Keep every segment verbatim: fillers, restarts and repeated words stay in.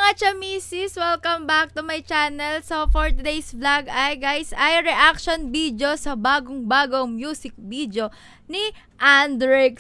mga chamisis! Welcome back to my channel. So for today's vlog ay guys, ay reaction video sa bagong-bagong music video ni Andrick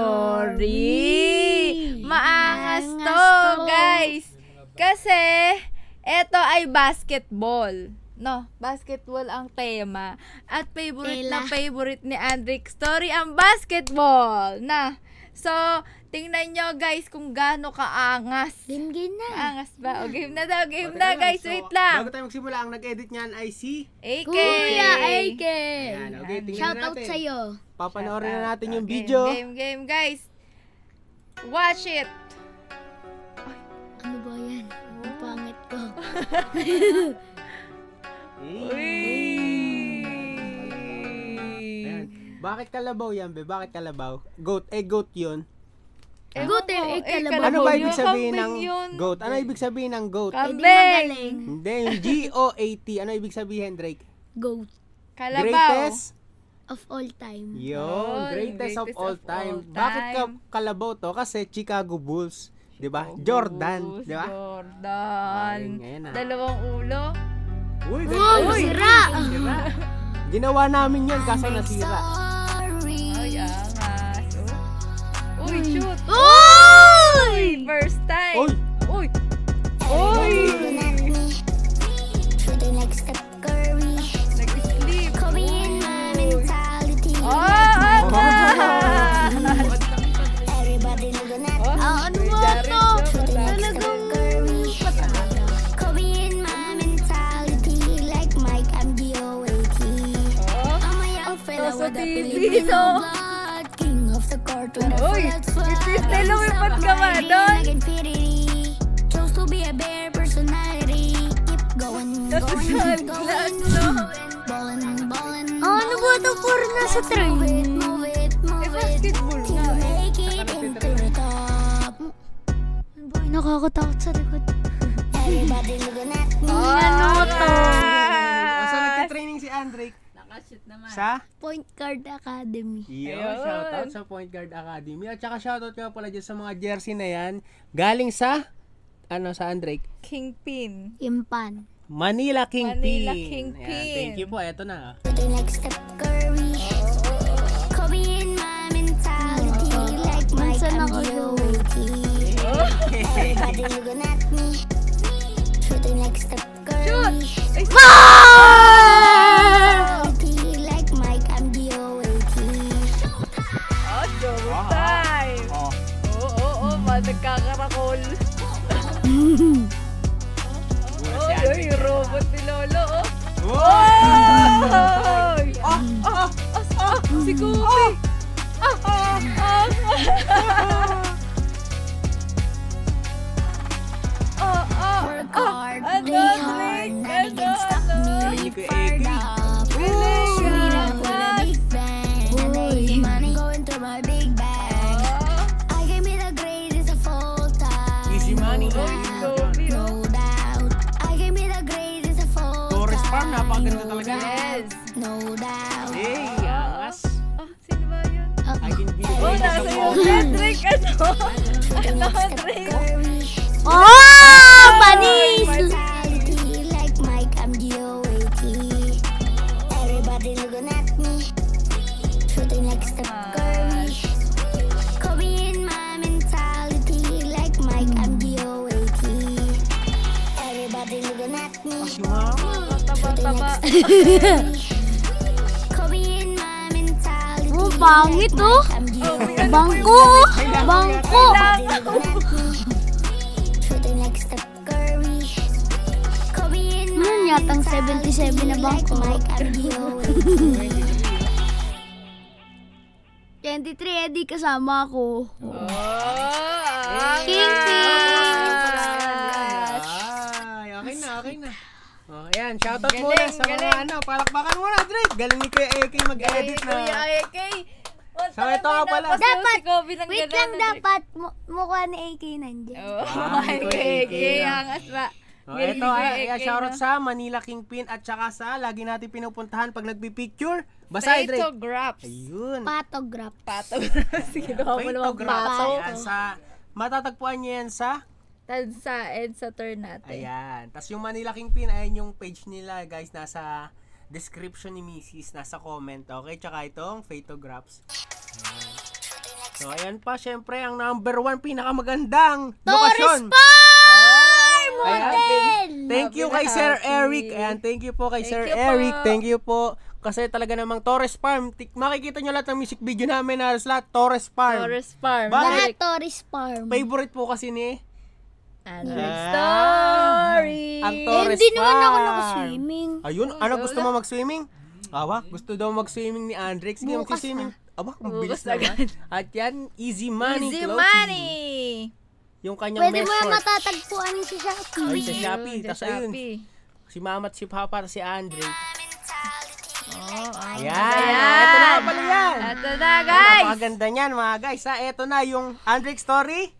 Story. Maangas to guys. Kasi eto ay basketball. No, basketball ang tema. At favorite na favorite ni Andrick Story ang basketball. Na, so, tingnan nyo guys kung gaano kaangas. Game, game na. Angas ba? O, game na daw, game na guys. So, wait lang. bago tayo magsimula, ang nag-edit niyan ay si A K. Kuya A K. Ayan, okay, tingnan Shoutout natin. sa'yo. Papanoorin na natin yung Game, video. Game, game, guys. Watch it. Ano ba yan? Ang pangit ko. Uy! Ayan. Bakit kalabaw yan, be? Bakit kalabaw? Goat. Eh, goat yun. Eh, Goat, oh, eh, eh, kalabaw. Ano ba ibig Yung sabihin ng kambing yun. goat? Ano ibig sabihin ng goat? Hindi Kambing. magaling. Hindi, yung G O A T. Ano ibig sabihin, Drake? Goat Kalabaw. Greatest? of all time. Yun, Yun, greatest, of, greatest all of time. all Bakit ka time. kalabaw to? Kasi Chicago Bulls. Di ba? Oh, Jordan. Di ba? Jordan. Ayun, ngayon, ah. Dalawang ulo. Uy, Wow, ganda. Uy, sira! sira. Ginawa namin yun kaso nasira. Ay, angas. Oh. Uy, shoot. Uy! First time. Uy! Uy! Uy! Nag-sleep. Uy. Oh, angas! Ah, ano Uy, ba Jared, to? no? Talagang Oh, sa T V, no? Uy! Itiste, lumipad ka ba doon? Tapos sunglass, no? Ah, ano ba ito? Puro nasa train. Eh, basketball nga eh. Ano ba? Nakakatakot sa likod. Oh, Ano to? O, saan nagtitraining si Andrick? Nakashoot naman. Sa? Point Guard Academy. Yo, Ayun. shoutout sa Point Guard Academy. At saka shoutout nga pala dyan sa mga jersey na yan. Galing sa, ano sa Andrick? Kingpin. Impan. Manila Kingpin. Manila Kingpin. Ayan, thank you po. Eto na. Minsan ako yun. Shoot! Ay, oh, show time! Oh. Oo, oo, oo, ba, nagkakarakol. Gula Oh, si yun, Andrick. yung robot ni Lolo, oh. Oh! Oy! Oh! Oh! Ah, ah, si Goofy! Ah, ah, ah. Ah, ah, ah. Ano, Drake? Ano, ano? Galing ni Kuya Eki. Galing, angas. Easy money. Oy, Goofy, oh. Torres Farm, napakaganda talaga. Yes. Hey, angas. Ah, sino ba yun? I can be the Oh, greatest nasa of yung all time. Drake, ano? Ano, Drake? Oh! Panis! Taba-taba. Oh, pangit oh! Bangko! Bangko! Ano yatang seventy-seven na bangko? twenty-three, edi kasama ako. Oh, angas. Ay, okay na, okay na. Oh, ayan, shoutout Galing, muna sa mga galing. ano, palakpakan muna, Drake. Galing ni Kuya Eki mag-edit na. Kuya A K. So, ito nga pala. Dapat, si Kobe ng Wait gano'n, lang, Drake. dapat mu- mukha ni A K nandyan. Oh, Ah, ay, Kuya Kuya A K. A K. Angas ba? Oh, Galing ito ni Kuya ay, A K, ay shoutout no? sa Manila Kingpin at saka sa lagi natin pinupuntahan pag nagpi-picture. Basta, Drake. Photographs. Ayun. Patographs. Photographs. Ginawa mo naman Photographs. pato. Ayan, sa, matatagpuan niyo yan sa tansa and sa turn natin. Ayan. Tapos yung Manila Kingpin, ayan yung page nila, guys, nasa description ni Missus, nasa comment, okay? Tsaka itong photographs. Ayan. So, ayan pa, syempre, ang number one, pinakamagandang lokasyon. Torres Farm! Ayan. Model! Thank you kay Happy Sir na happy. Eric. Ayan, thank you po kay Thank Sir you po. Eric. Thank you po. Kasi talaga namang Torres Farm. Tik- makikita nyo lahat ng music video namin na lahat Torres Farm. Torres Farm. Bakit? Lahat Direct Torres Farm. Favorite po kasi ni Andrew Ah. Story. Ang Eh, Torres hindi naman ako Farm. naka-swimming. Ayun, Oh, ano so gusto wala. mo mag-swimming? Awa, gusto daw mag-swimming ni Andrex. Sige, Bukas mag-swimming. Aba, ang Bukas bilis agad. naman. At yan, Easy Money Easy Clothing. money. Yung kanyang Pwede mesh mo na short. matatagpuan sa Shopee. Ay, sa Shopee. Ayun, Tas sa ayun. Shopee. Si Mama at si Papa at si Andre. Oh, ah. Ayan. Ayan. Ito na pala yan. Ito na, guys. Napakaganda niyan, mga guys. Ha? Ito na yung Andrex story.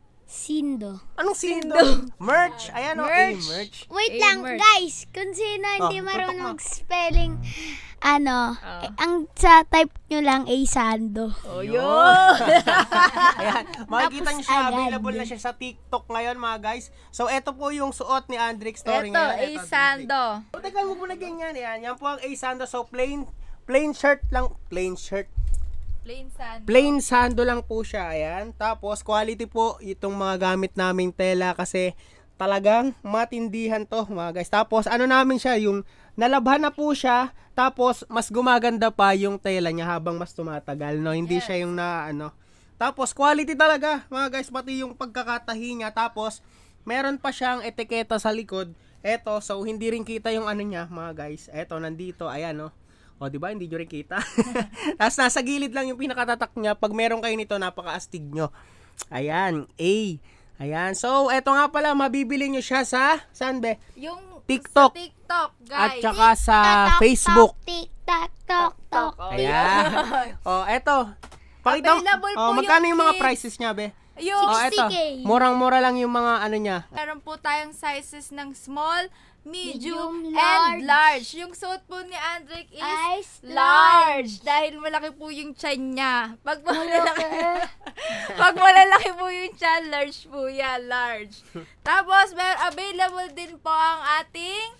Sindo. Anong sindo? Merch. Ayan o. Merch. Eh, merch. Wait Eh, lang, merch. guys. Kung sino Oh, hindi tutok marunong mo. mag-spelling, ano, Ah. eh, ang sa type nyo lang ay Sando. Oh, Yun. yun. Ayan. Makikita niyo siya. agad. Available na siya sa TikTok ngayon, mga guys. So, ito po yung suot ni Andrex story Ito, ngayon. ay Sando. So, teka, huwag mo na ganyan. Yan. Yan po ang A-Sando. So, plain, plain shirt lang. Plain shirt. Plain Sando. Plain sando lang po siya. Ayan. Tapos, quality po itong mga gamit naming tela kasi talagang matindihan to, mga guys. Tapos, ano namin siya, yung nalabhan na po siya, tapos, mas gumaganda pa yung tela niya habang mas tumatagal, no? Hindi Yes. siya yung na, ano. Tapos, quality talaga, mga guys, pati yung pagkakatahi niya. Tapos, meron pa siyang etiketa sa likod. Eto, so, hindi rin kita yung ano niya, mga guys. Eto, nandito, ayan, no? O, di ba? Hindi nyo rin kita. Tapos, nasa gilid lang yung pinakatatak niya. Pag meron kayo nito, napaka-astig nyo. Ayan, A. Ayan. So, eto nga pala, mabibili nyo siya sa, saan be? Yung TikTok. sa TikTok, At guys. saka sa Tok, Facebook. tok, Tik, tak, tok, tok. Oh, Ayan. O, eto. Pakita mo. Available O, po magkano yung yung mga kids. prices niya, be? Yung O, eto. sixty K. Murang-mura lang yung mga ano niya. meron po tayong sizes ng small, medium, Medium, and large. large. Yung suot po ni Andric is Ice large. Dahil malaki po yung tiyan niya. Pag malalaki, pag malalaki po yung tiyan, large po yan, large. Tapos, may available din po ang ating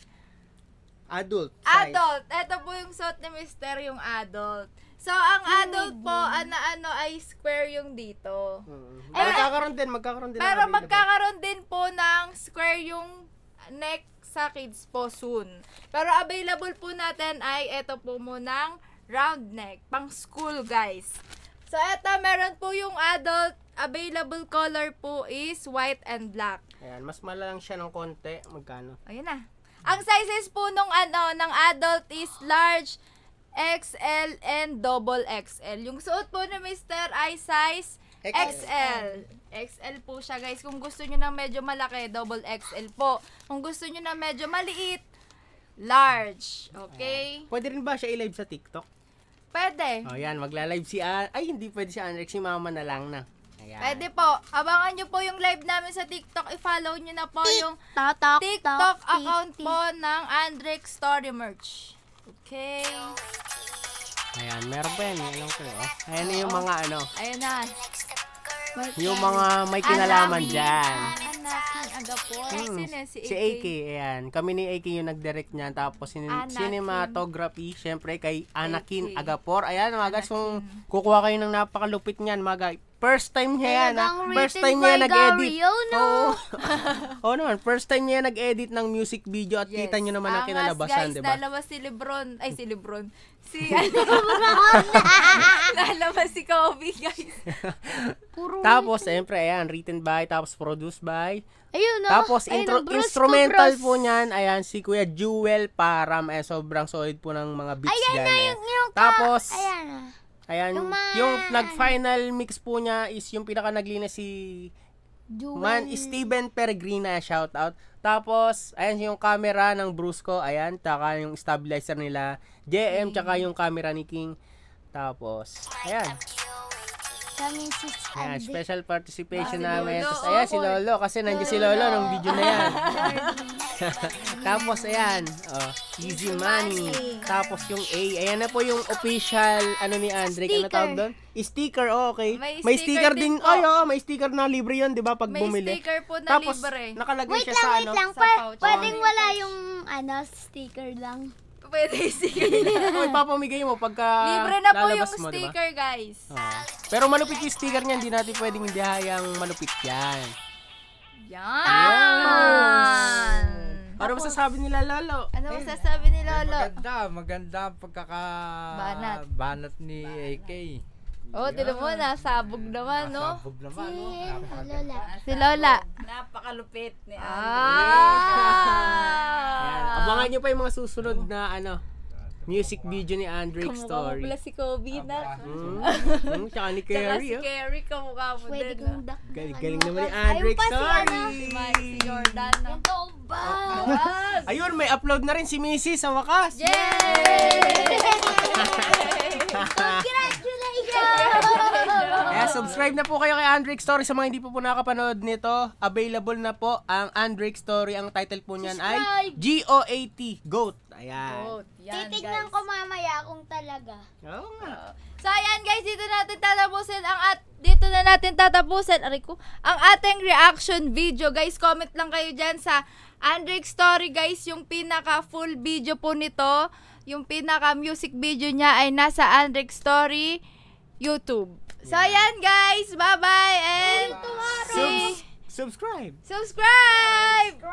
Adult size. adult. Ito po yung suot ni Mister, yung adult. So, ang adult po, ano-ano ay square yung dito. Mm. Eh, Magkakaroon din, magkakaroon din. ng Pero available. magkakaroon din po ng square yung neck sa kids po soon. Pero available po natin ay ito po munang round neck. Pang school, guys. So, ito, meron po yung adult. Available color po is white and black. Ayan, mas malalang siya ng konti. Magkano? Ayun na. Ang sizes po nung ano, ng adult is large, X L, and double X L. Yung suot po ni Mister ay size X L. X L po siya, guys. Kung gusto nyo ng medyo malaki, double X L po. Kung gusto nyo ng medyo maliit, large. Okay? Pwede rin ba siya i-live sa TikTok? Pwede. O yan, magla-live si An... Ay, hindi pwede si Andrex. Si Mama na lang na. Ayan. Pwede po. Abangan nyo po yung live namin sa TikTok. I-follow nyo na po yung Tok, tok, TikTok tok, tik, account tik. po ng Andric Story Merch. Okay? Ayan, meron pa yan. Alam ko. Oh. Ayan yung mga ano. Ayun na. Yung mga may kinalaman Anakin, dyan. Anakin Agapor. Hmm, Sino si si A K, ayan. Kami ni A K yung nag-direct niyan. Tapos sin- Anakin. cinematography, syempre kay Anakin A K. Agapor. Ayan mga guys, kung Anakin. kukuha kayo ng napakalupit niyan, mga guys. First time niya yan, ha? Talagang First written time niya by nag-edit. Gario, no? Oo. Oo naman, first time niya nag-edit ng music video at Yes. kita nyo naman ang Angas, kinalabasan, guys, di ba? Dalawa si Lebron. Ay, si Lebron. Si, ano, lalabas si Kobe, guys. Puro Tapos, syempre, ayan, written by, tapos produced by. Ayun, no? Tapos, Ayun, intro, no, Bruce instrumental Cobros. po niyan, ayan, si Kuya Jewel Param. Eh, sobrang solid po ng mga beats Ayan dyan. na eh. yung, yung, Tapos, ayan na. ayan, yung yung, man. nag-final mix po niya is yung pinaka naglinis si Jewel. Man, Steven Peregrina, shout out. Tapos, ayan yung camera ng Brusco, ayan, tsaka yung stabilizer nila, J M, tsaka yung camera ni King. Tapos, ayan. Sa Missus Ayan, Ande. special participation Ah, si namin. Lolo, Tapos, ayan, si oh, Lolo. Kasi nandiyan si Lolo nung video na yan. Tapos, ayan. Oh, Easy Money. Tapos, yung A. Ayan na po yung official, ano ni Andre. Ano Sticker. tawag doon? Sticker, oh, okay. May May sticker sticker din. din po. Ay, oh, may sticker na libre yun, di ba, pag May bumili. sticker po na Tapos, libre. nakalagay Wait siya lang, sa wait ano. lang. Sa Pa- pouch. pwedeng wala yung, ano, sticker lang. Pwede yung sticker. Oh, ipapamigay mo pagka Libre na po yung lalabas mo, di ba? sticker, guys. Oh. Pero malupit yung sticker niya, hindi natin pwedeng hindi hayang malupit yan. Yan! Ano masasabi nila, Lolo? Ano masasabi ni Lolo? Maganda, maganda ang pagkaka... Banat. banat ni A K. Oh, tila mo, nasabog naman, no? Nasabog naman, no? Si Napakaganda. Lola. Si Lola. Napakalupit ni Ayan. Ah! Abangan nyo pa yung mga susunod na ano music video ni Andrick Kamukha mo Story. pala si Kobe na. Hmm, hmm, tsaka ni Tsaka Carrie, si oh. Carrie, kamukha mo Pwede din. kong ah. dak. Galing-galing naman ni Ayun Andrick pa si Story. ano. Si Mike, si Jordan. no? Ito ba? Wag! Ayun, may upload na rin si Missy sa wakas. Yay! Congratulations! Kaya subscribe na po kayo kay Andrick Story. Sa mga hindi po po nakapanood nito, available na po ang Andrick Story. Ang title po niyan ay Subscribe. G O A T, GOAT. Ayan. Oh, yan, Titignan guys. ko mamaya kung talaga. Oo nga. So ayan guys, dito natin tatapusin ang at dito na natin tatapusin aray ko, ang ating reaction video. Guys, comment lang kayo diyan sa Andrick Story guys, yung pinaka full video po nito, yung pinaka music video niya ay nasa Andrick Story YouTube. So ayan guys, bye-bye and see Subs- subscribe. subscribe.